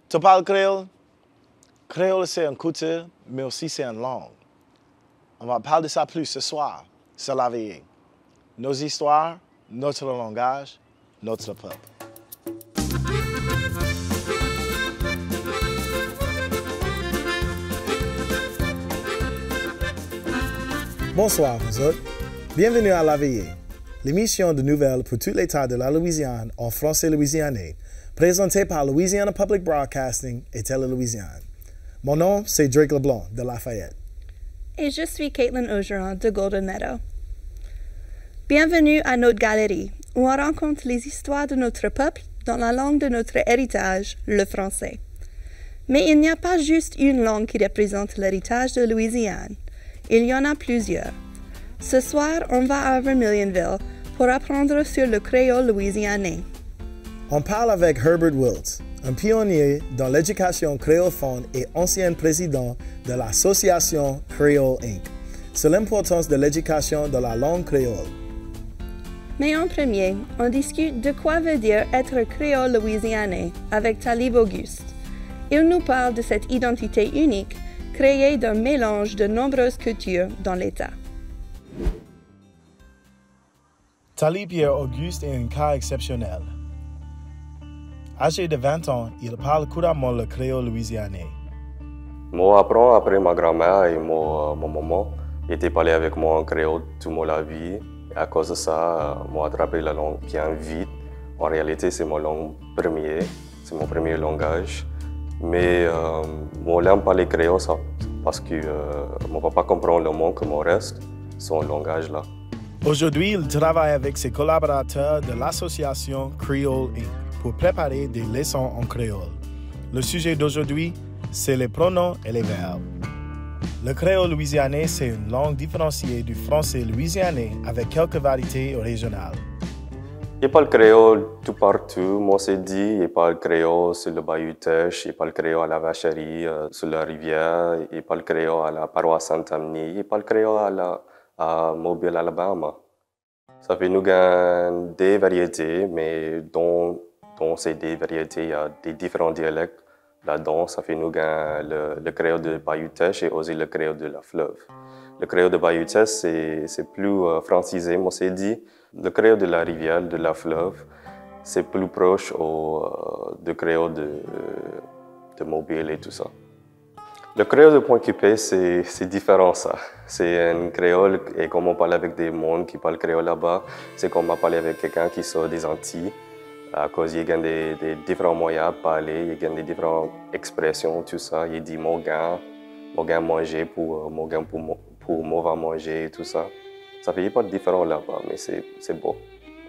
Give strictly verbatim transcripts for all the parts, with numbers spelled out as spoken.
Tu parles créole? Créole, c'est une culture, mais aussi c'est une langue. On va parler de ça plus ce soir, sur la veillée. Nos histoires, notre langage, notre peuple. Bonsoir, vous autres. Bienvenue à La Veillée, l'émission de nouvelles pour tout l'État de la Louisiane en français louisianais, présentée par Louisiana Public Broadcasting et Télé-Louisiane. Mon nom, c'est Drake Leblanc de Lafayette. Et je suis Caitlin Augeron de Golden Meadow. Bienvenue à notre galerie, où on rencontre les histoires de notre peuple dans la langue de notre héritage, le français. Mais il n'y a pas juste une langue qui représente l'héritage de Louisiane. Il y en a plusieurs. Ce soir, on va à Vermilionville pour apprendre sur le créole louisianais. On parle avec Herbert Wiltz, un pionnier dans l'éducation créolophone et ancien président de l'association Creole incorporée, sur l'importance de l'éducation de la langue créole. Mais en premier, on discute de quoi veut dire être créole louisianais avec Talib Auguste. Il nous parle de cette identité unique créée d'un mélange de nombreuses cultures dans l'État. Talib Auguste est un cas exceptionnel. Âgé de vingt ans, il parle couramment le créole louisianais. Moi, apprends après ma grand-mère et mon, mon maman étaient parlé avec moi en créole toute ma vie. Et à cause de ça, moi, attrapé la langue bien vite. En réalité, c'est mon langue première, c'est mon premier langage. Mais euh, moi, j'aime parler créole ça, parce que euh, mon papa comprend le monde comme le reste, son langage là. Aujourd'hui, il travaille avec ses collaborateurs de l'association Creole incorporée pour préparer des leçons en créole. Le sujet d'aujourd'hui, c'est les pronoms et les verbes. Le créole louisianais, c'est une langue différenciée du français louisianais avec quelques variétés régionales. Il parle créole tout partout. Moi, c'est dit, il parle créole sur le Bayou Teche, il parle créole à la Vacherie, euh, sur la rivière, il parle créole à la paroisse Saint-Amni, il parle créole à, la, à Mobile, Alabama. Ça fait nous gagner des variétés, mais dans, dans ces des variétés, il y a des différents dialectes. Là-dedans, ça fait nous gagner le, le créole de Bayou Teche et aussi le créole de la fleuve. Le créole de Bayou Teche, c'est plus euh, francisé, moi, c'est dit. Le créole de la rivière, de la fleuve, c'est plus proche au, euh, du créole de, de Mobile et tout ça. Le créole de Pointe-Coupée, c'est différent ça. C'est un créole, et comme on parle avec des gens qui parlent créole là-bas, c'est comme on parle avec quelqu'un qui sort des Antilles. À cause il y a des, des différents moyens de parler, il y a des différentes expressions, tout ça. Il dit mon gars, mon gars manger pour mon gars pour, pour moi va manger et tout ça. Ça fait pas de différent là-bas, mais c'est beau.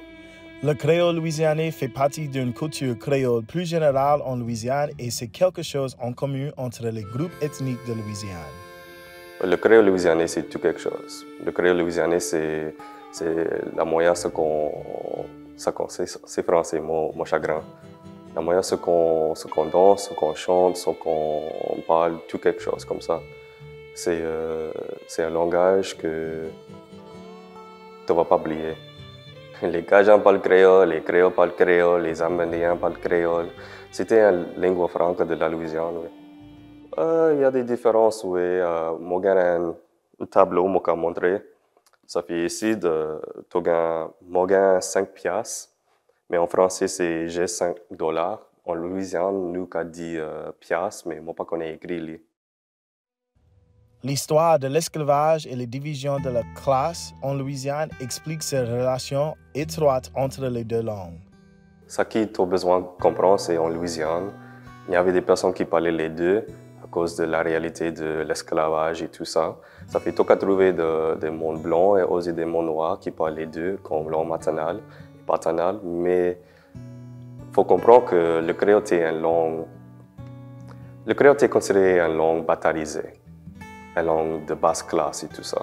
Le créole louisianais fait partie d'une culture créole plus générale en Louisiane et c'est quelque chose en commun entre les groupes ethniques de Louisiane. Le créole louisianais, c'est tout quelque chose. Le créole louisianais, c'est la moyen ce qu'on... C'est français, mon, mon chagrin. La moyen ce qu'on qu'on danse, ce qu'on chante, ce qu'on parle, tout quelque chose comme ça. C'est euh, un langage que tu ne vas pas oublier. Les Cajuns parlent créole, les Créoles parlent créole, les Amérindiens parlent créole. C'était une langue franque de la Louisiane. Il oui. euh, y a des différences, oui. Euh, moi, j'ai un, un tableau que je vais montrer. Ça fait ici, de, moi, j'ai cinq piastres, mais en français, c'est j'ai cinq dollars. En Louisiane, nous, on dit euh, piastres, mais moi, je ne connais pas écrit. L'histoire de l'esclavage et les divisions de la classe en Louisiane explique ces relations étroites entre les deux langues. Ce qui tu as besoin de comprendre, c'est en Louisiane, il y avait des personnes qui parlaient les deux à cause de la réalité de l'esclavage et tout ça. Ça fait tout qu'à trouver de, des mondes blancs et aussi des mondes noirs qui parlent les deux, comme langue maternelle et paternelle. Mais il faut comprendre que le créole est une langue, le créole est considéré une langue batarisée. Une langue de basse classe et tout ça.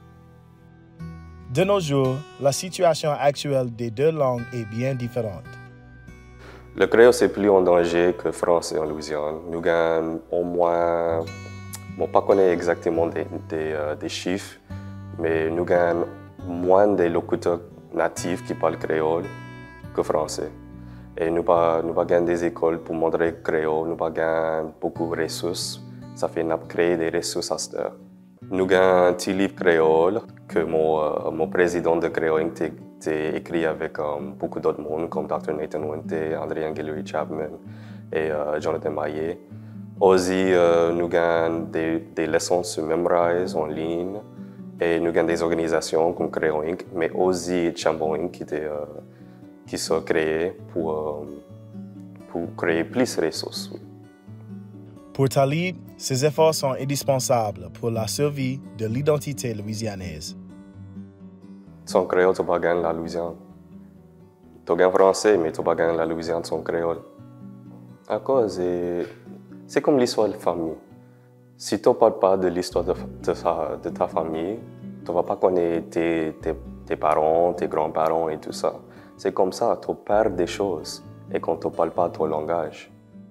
De nos jours, la situation actuelle des deux langues est bien différente. Le créole c'est plus en danger que le français en Louisiane. Nous avons au moins, bon, pas connaître exactement des, des, euh, des chiffres, mais nous avons moins de locuteurs natifs qui parlent créole que français. Et nous avons pas des écoles pour montrer le créole, nous avons beaucoup de ressources. Ça fait nous créer des ressources à cette heure. Nous avons un petit livre créole que mon, euh, mon président de Créole a écrit avec um, beaucoup d'autres monde, comme docteur Nathan Wente, André Guillory Chapman et euh, Jonathan Maillet. Aussi, euh, nous avons des, des leçons sur Memrise en ligne et nous avons des organisations comme Créole Inc, mais aussi Chambon Inc qui, était, euh, qui sont créées pour, euh, pour créer plus de ressources. Oui. Pour Talib, ces efforts sont indispensables pour la survie de l'identité louisianaise. Son créole, tu ne peux pas gagner la Louisiane. Tu gagnes français, mais tu ne peux pas gagner la Louisiane son créole. À cause, c'est comme l'histoire de famille. Si tu ne parles pas de l'histoire de, de, de ta famille, tu ne vas pas connaître tes, tes, tes parents, tes grands-parents et tout ça. C'est comme ça, tu perds des choses et quand tu ne parles pas ton langage.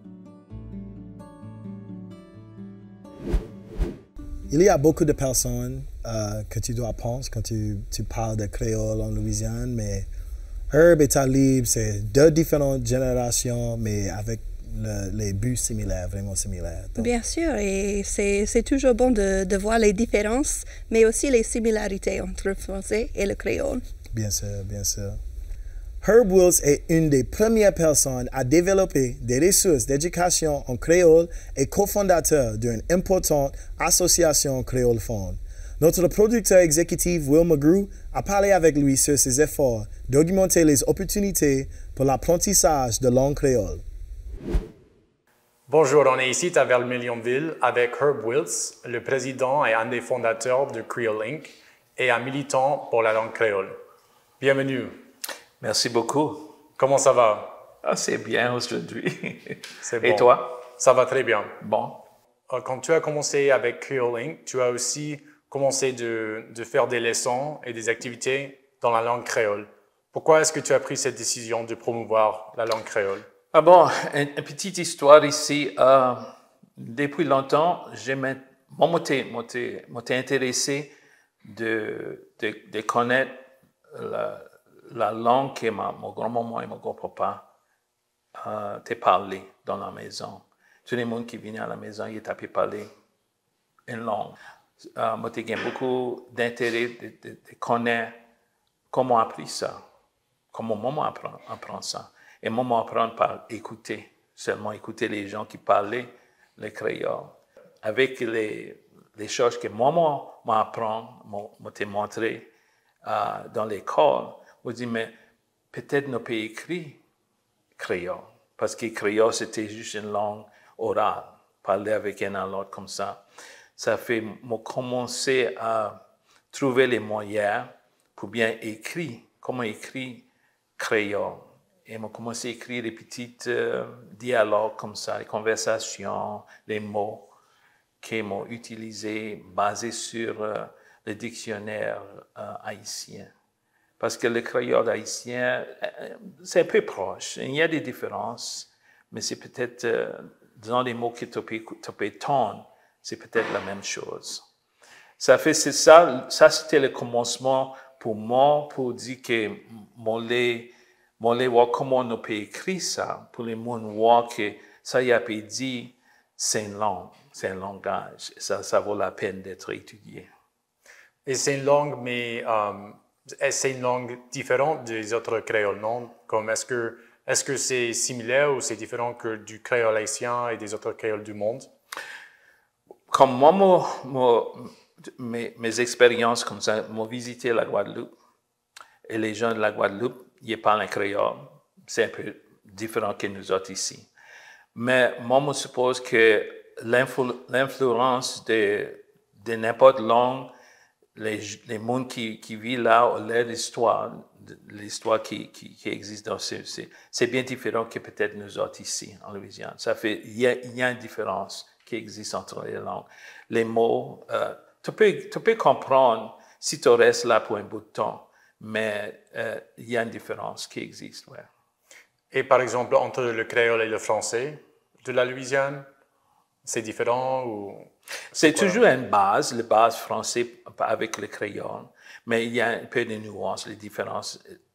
Il y a beaucoup de personnes euh, que tu dois penser quand tu, tu parles de créole en Louisiane, mais Herb et Talib, c'est deux différentes générations, mais avec le, les buts similaires, vraiment similaires. Donc, bien sûr, et c'est toujours bon de, de voir les différences, mais aussi les similarités entre le français et le créole. Bien sûr, bien sûr. Herb Wills est une des premières personnes à développer des ressources d'éducation en créole et cofondateur d'une importante association créole fond. Notre producteur exécutif Will McGrew a parlé avec lui sur ses efforts d'augmenter les opportunités pour l'apprentissage de langue créole. Bonjour, on est ici à Vermilionville avec Herb Wills, le président et un des fondateurs de Creole Inc et un militant pour la langue créole. Bienvenue. Merci beaucoup. Comment ça va? Ah, c'est bien aujourd'hui. C'est bon. Et toi? Ça va très bien. Bon. Quand tu as commencé avec Creole Inc, tu as aussi commencé de, de faire des leçons et des activités dans la langue créole. Pourquoi est-ce que tu as pris cette décision de promouvoir la langue créole? Ah bon, une, une petite histoire ici. Euh, depuis longtemps, j'ai m'étais intéressé de, de, de connaître la la langue que ma, mon grand-maman et mon grand-papa euh, t'ont parlé dans la maison. Tous les gens qui venaient à la maison, ils t'avaient parlé une langue. Euh, moi, j'ai beaucoup d'intérêt de, de, de connaître comment apprendre ça, comment maman apprend, apprend ça. Et maman apprend par écouter, seulement écouter les gens qui parlaient le créole. Avec les, les choses que maman m'apprend, m'a montré euh, dans l'école, on dit, mais peut-être nous peut écrire créole, parce que créole, c'était juste une langue orale, parler avec un à l'autre comme ça. Ça fait, moi, commencer à trouver les moyens pour bien écrire, comment écrire créole. Et moi, commencé à écrire des petits euh, dialogues comme ça, les conversations, les mots qu'ils m'ont utilisés, basés sur euh, le dictionnaire euh, haïtien. Parce que le créole haïtien, c'est un peu proche. Il y a des différences, mais c'est peut-être, euh, dans les mots que tu peux entendre, c'est peut-être la même chose. Ça fait, c'est ça, ça c'était le commencement pour moi, pour dire que mon lait, mon lait, voir comment on peut écrire ça, pour les gens voir que ça y a pu dire, c'est une langue, c'est un langage. Ça, ça vaut la peine d'être étudié. Et c'est une langue, mais um... c'est une langue différente des autres créoles, non? Comme est-ce que est-ce que c'est similaire ou c'est différent que du créole haïtien et des autres créoles du monde? Comme moi, moi, moi mes, mes expériences comme ça, moi visité la Guadeloupe et les gens de la Guadeloupe, ils parlent un créole. C'est un peu différent que nous autres ici. Mais moi, je suppose que l'influence de, de n'importe langue, les, les mondes qui, qui vivent là, leur histoire, l'histoire qui, qui, qui existe dans ce, c'est bien différent que peut-être nous autres ici, en Louisiane. Ça fait, il y a, il y a une différence qui existe entre les langues. Les mots, euh, tu peux, tu peux comprendre si tu restes là pour un bout de temps, mais euh, il y a une différence qui existe, ouais. Et par exemple, entre le créole et le français de la Louisiane, c'est différent ou... C'est toujours une base, la base française avec le créole, mais il y a un peu de nuances, les différences.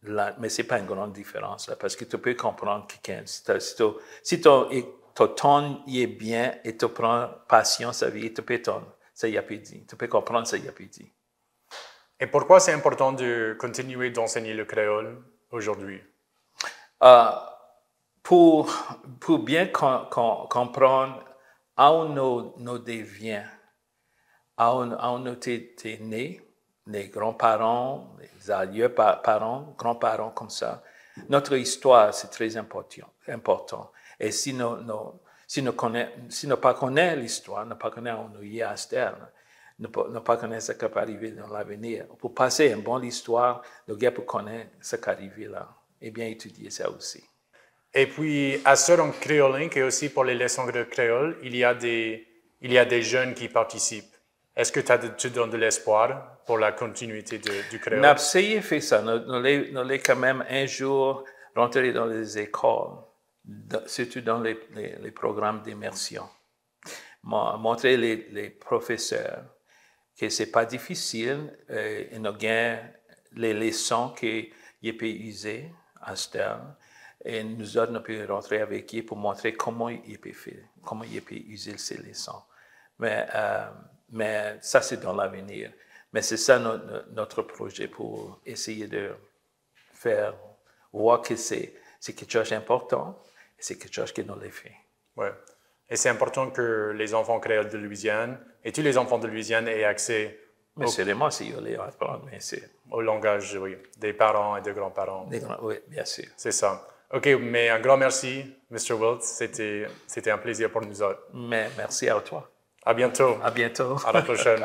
là, mais ce n'est pas une grande différence, là, parce que tu peux comprendre quelqu'un. Si tu si ton ton est bien et tu prends patience à vie, tu peux ton, ça y a plus dit. Tu peux comprendre ça y a plus dit. Et pourquoi c'est important de continuer d'enseigner le créole aujourd'hui? Uh, pour, pour bien com com comprendre où nous, nous devient, où, où nous sommes nés, les grands-parents, les aïeux-parents, grands-parents comme ça. Notre histoire, c'est très important. important. Et si nous ne si nous connaissons si nous pas connaissons l'histoire, nous ne pas connaissons où nous y à externe, nous ne pas connaissons ce qui peut arriver dans l'avenir. Pour passer une bonne histoire, nous devons connaître ce qui arrive là et bien étudier ça aussi. Et puis, à Sœur Créolink et aussi pour les leçons de créole, il y a des, il y a des jeunes qui participent. Est-ce que tu, tu donnes de l'espoir pour la continuité de, du créole? On a essayé de faire ça. Nous allons quand même un jour rentrer dans les écoles, surtout dans les, les, les programmes d'immersion. Montrer les, les professeurs que ce n'est pas difficile, euh, et nous avons les leçons qu'ils peuvent user à Stern. Et nous autres, nous pouvons rentrer avec eux pour montrer comment ils peuvent faire, comment ils peuvent user ces leçons. Mais, euh, mais ça, c'est dans l'avenir. Mais c'est ça no, no, notre projet pour essayer de faire voir que c'est quelque chose d'important et c'est quelque chose que nous l'avons fait. Ouais. Et c'est important que les enfants créoles de Louisiane et tous les enfants de Louisiane aient accès mais au, seulement si on les apprend, mais c'est au langage oui, des parents et des grands-parents. Des grands, oui, bien sûr. C'est ça. OK, mais un grand merci, mister Wiltz. C'était, c'était un plaisir pour nous autres. Mais merci à toi. À bientôt. À bientôt. À la prochaine.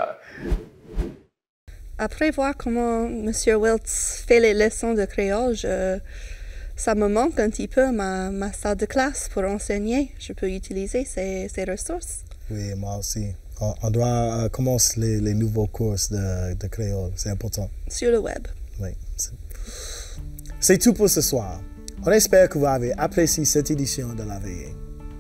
Après voir comment monsieur Wiltz fait les leçons de créole, je, ça me manque un petit peu ma, ma salle de classe pour enseigner. Je peux utiliser ces, ces ressources. Oui, moi aussi. On, on doit euh, commencer les, les nouveaux cours de, de créole. C'est important. Sur le web. Oui. C'est tout pour ce soir. On espère que vous avez apprécié cette édition de la veillée.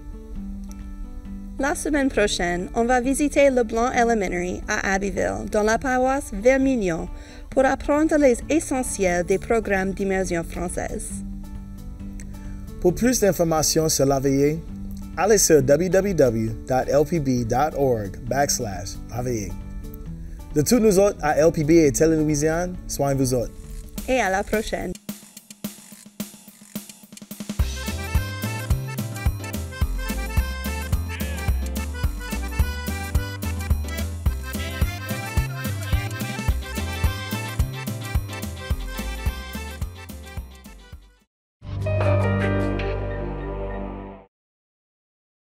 La semaine prochaine, on va visiter le Blanc Elementary à Abbeville, dans la paroisse Vermilion, pour apprendre les essentiels des programmes d'immersion française. Pour plus d'informations sur la veillée, allez sur w w w dot l p b dot org backslash la veillée. De tous nous autres à L P B et Télé-Louisiane, soignez-vous autres. Et à la prochaine.